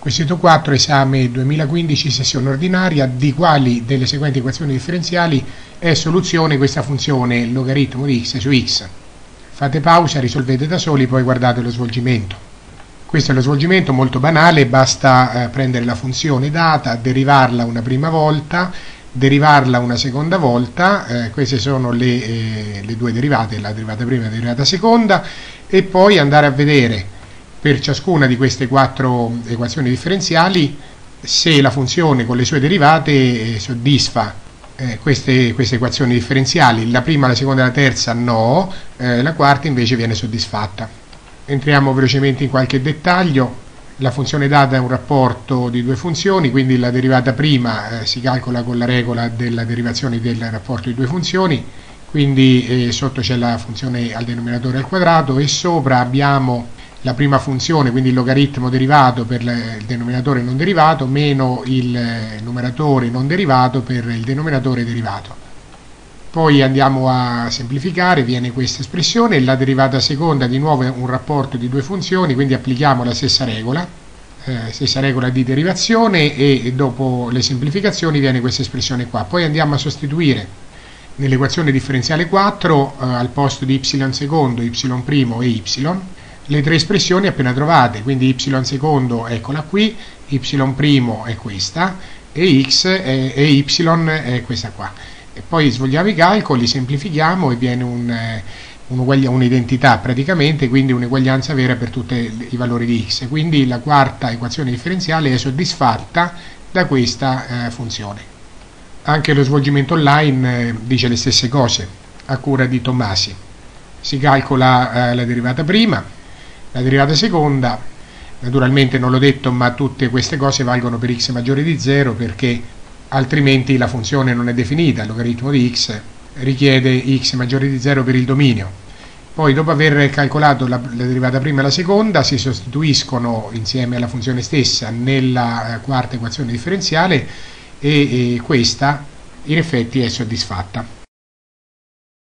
Quesito 4, esame 2015, sessione ordinaria, di quali delle seguenti equazioni differenziali è soluzione questa funzione logaritmo di x su x. Fate pausa, risolvete da soli, poi guardate lo svolgimento. Questo è lo svolgimento molto banale, basta prendere la funzione data, derivarla una prima volta, derivarla una seconda volta, queste sono le due derivate, la derivata prima e la derivata seconda, e poi andare a vedere per ciascuna di queste 4 equazioni differenziali se la funzione con le sue derivate soddisfa queste equazioni differenziali. La prima, la seconda e la terza no, la quarta invece viene soddisfatta. Entriamo velocemente in qualche dettaglio. La funzione data è un rapporto di due funzioni, quindi la derivata prima si calcola con la regola della derivazione del rapporto di due funzioni, quindi sotto c'è la funzione al denominatore al quadrato e sopra abbiamo la prima funzione, quindi il logaritmo derivato per il denominatore non derivato, meno il numeratore non derivato per il denominatore derivato. Poi andiamo a semplificare, viene questa espressione, la derivata seconda di nuovo è un rapporto di due funzioni, quindi applichiamo la stessa regola di derivazione e dopo le semplificazioni viene questa espressione qua. Poi andiamo a sostituire nell'equazione differenziale 4 al posto di y secondo, y primo e y, le tre espressioni appena trovate, quindi y secondo eccola qui, y primo è questa e x e y è questa qua. E poi svolgiamo i calcoli, semplifichiamo e viene un'identità praticamente, quindi un'eguaglianza vera per tutti i valori di x. Quindi la quarta equazione differenziale è soddisfatta da questa funzione. Anche lo svolgimento online dice le stesse cose, a cura di Tommasi. Si calcola la derivata prima, la derivata seconda, naturalmente non l'ho detto, ma tutte queste cose valgono per x maggiore di 0 perché altrimenti la funzione non è definita, il logaritmo di x richiede x maggiore di 0 per il dominio. Poi dopo aver calcolato la derivata prima e la seconda si sostituiscono insieme alla funzione stessa nella quarta equazione differenziale e questa in effetti è soddisfatta.